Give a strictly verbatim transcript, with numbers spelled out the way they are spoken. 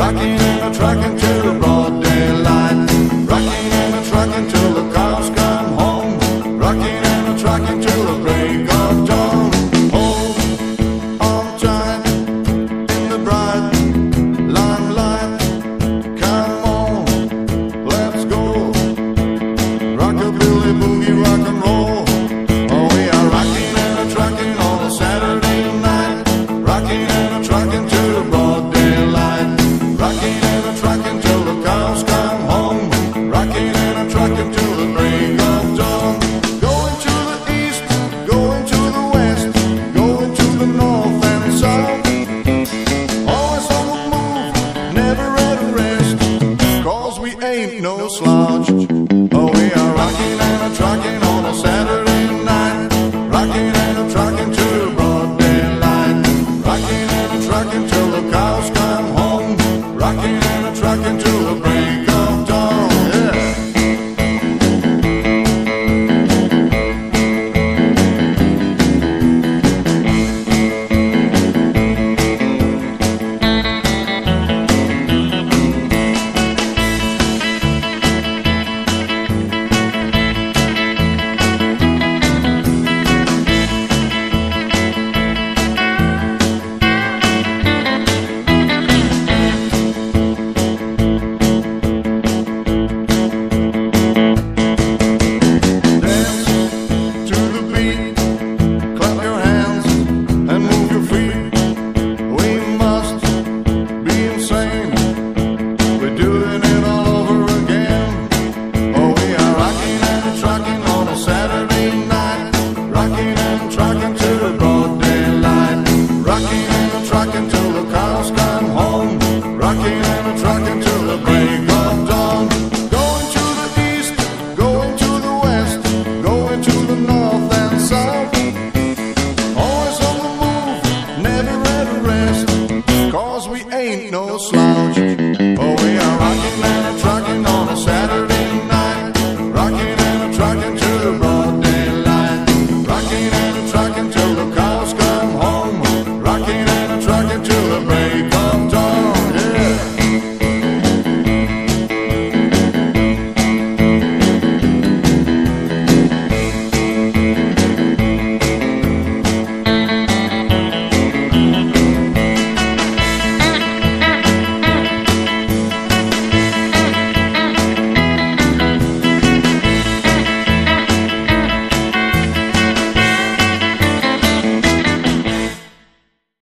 rocking and a trucking till the broad daylight, rocking and a trucking till the cows come home, rocking and a trucking till the break of dawn. Hold on tight in the bright limelight, come on, let's go, rockabilly, boogie, rock and roll. Oh, we are rocking and a trucking on a Saturday night, rocking and a trucking till the broad daylight, rocking and a trucking till the cows come home, rocking and a trucking till the break of dawn. Going to the east, going to the west, going to the north and south, always on the move, never at rest, cause we ain't no slouch. Oh, we are rocking and a trucking on a Saturday night, rocking and a trucking till the broad daylight, rocking and a trucking till the cows come home, rocking and a trucking till the break of dawn. Yeah. Trucking till the cows come home, rocking and a trucking till the break of dawn. Going to the east, going to the west, going to the north and south, always on the move, never at rest, cause we ain't no slouch. Oh, we are rocking and a trucking.